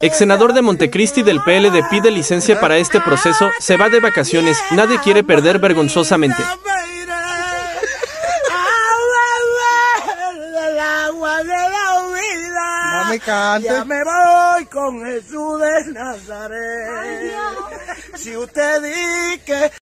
Ex senador de Montecristi del PLD pide licencia para este proceso, se va de vacaciones, nadie quiere perder vergonzosamente. No me cantes. Ya me voy con Jesús de Nazaret. Si usted dice que